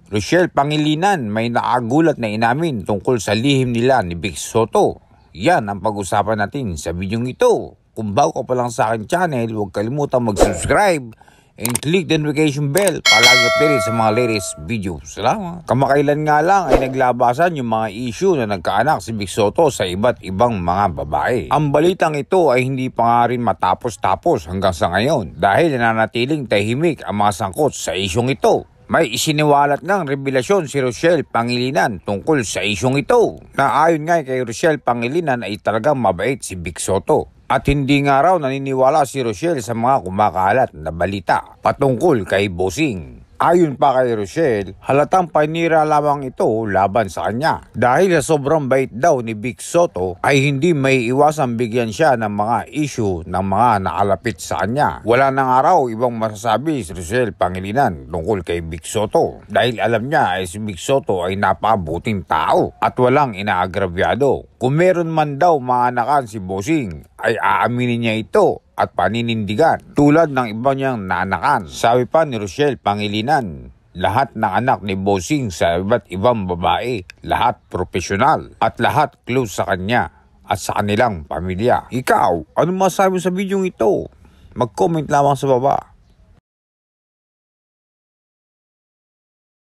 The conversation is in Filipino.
Rochelle Pangilinan may nakagulat na inamin tungkol sa lihim nila ni Vic Sotto. Yan ang pag-usapan natin sa bidyong ito. Kung bago ka pa lang sa akin channel, huwag kalimutang mag-subscribe and click the notification bell para lagi updated sa mga latest videos. Salamat. Kamakailan nga lang ay naglabasan yung mga issue na nagkaanak si Vic Sotto sa iba't ibang mga babae. Ang balitang ito ay hindi pa nga rin matapos-tapos hanggang sa ngayon dahil nananatiling tahimik ang mga sangkot sa isyong ito. May isiniwalat ngang revelasyon si Rochelle Pangilinan tungkol sa isyong ito na ayon nga kay Rochelle Pangilinan ay talagang mabait si Vic Sotto. At hindi nga raw naniniwala si Rochelle sa mga kumakalat na balita patungkol kay Bossing. Ayon pa kay Rochelle, halatang panira lamang ito laban sa kanya. Dahil sa sobrang bait daw ni Vic Sotto ay hindi may iwasang bigyan siya ng mga issue ng mga nakalapit sa kanya. Wala na nga raw ibang masasabi si Rochelle Pangilinan tungkol kay Vic Sotto. Dahil alam niya ay si Vic Sotto ay napakabuting tao at walang inaagrabyado. Kung meron man daw maanakan si Bossing ay aaminin niya ito at paninindigan tulad ng iba niyang naanakan. Sabi pa ni Rochelle Pangilinan, lahat ng anak ni Bossing sa iba't ibang babae, lahat profesional at lahat close sa kanya at sa kanilang pamilya. Ikaw, ano masasabi mo sa bidyong ito? Mag-comment lamang sa baba.